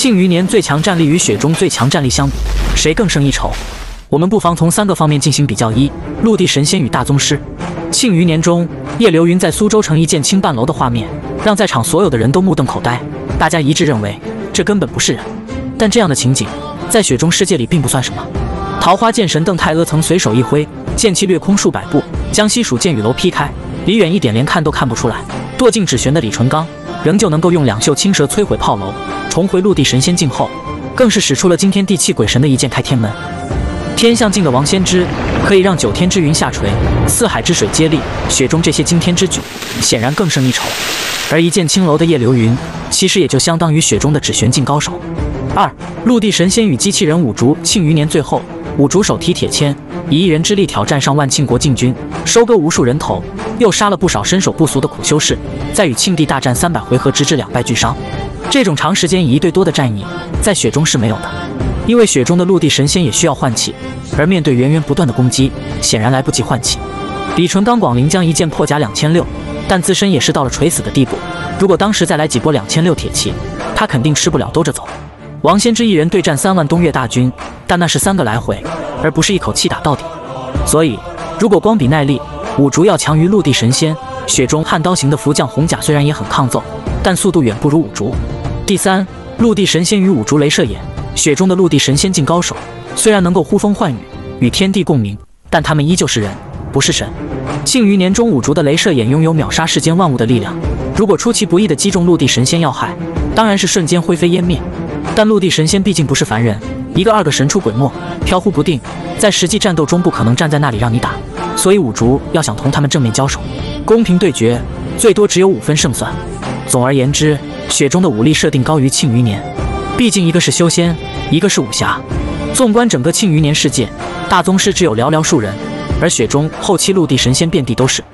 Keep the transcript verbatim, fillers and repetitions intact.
庆余年最强战力与雪中最强战力相比，谁更胜一筹？我们不妨从三个方面进行比较：一、陆地神仙与大宗师。庆余年中，叶流云在苏州城一剑倾半楼的画面，让在场所有的人都目瞪口呆。大家一致认为，这根本不是人。但这样的情景，在雪中世界里并不算什么。桃花剑神邓太阿曾随手一挥，剑气掠空数百步，将西蜀剑雨楼劈开。离远一点，连看都看不出来。舵劲只悬的李纯刚，仍旧能够用两袖青蛇摧毁炮楼，重回陆地神仙境后，更是使出了惊天地泣鬼神的一剑开天门。天象境的王仙芝可以让九天之云下垂，四海之水接力，雪中这些惊天之举，显然更胜一筹。而一剑青楼的叶流云，其实也就相当于雪中的指玄境高手。二、陆地神仙与机器人五竹。庆余年最后，五竹手提铁签，以一人之力挑战上万庆国禁军，收割无数人头，又杀了不少身手不俗的苦修士，再与庆帝大战三百回合，直至两败俱伤。这种长时间以一对多的战役，在雪中是没有的。因为雪中的陆地神仙也需要换气，而面对源源不断的攻击，显然来不及换气。李纯刚广陵将一剑破甲两千六，但自身也是到了垂死的地步。如果当时再来几波两千六铁气，他肯定吃不了兜着走。王仙芝一人对战三万东岳大军，但那是三个来回，而不是一口气打到底。所以，如果光比耐力，五竹要强于陆地神仙。雪中悍刀行的福将红甲虽然也很抗揍，但速度远不如五竹。第三，陆地神仙与五竹镭射眼。雪中的陆地神仙境高手，虽然能够呼风唤雨，与天地共鸣，但他们依旧是人，不是神。庆余年中五竹的镭射眼拥有秒杀世间万物的力量，如果出其不意地击中陆地神仙要害，当然是瞬间灰飞烟灭。但陆地神仙毕竟不是凡人，一个二个神出鬼没，飘忽不定，在实际战斗中不可能站在那里让你打，所以五竹要想同他们正面交手，公平对决，最多只有五分胜算。总而言之，雪中的武力设定高于庆余年，毕竟一个是修仙，一个是武侠。纵观整个庆余年世界，大宗师只有寥寥数人，而雪中后期陆地神仙遍地都是。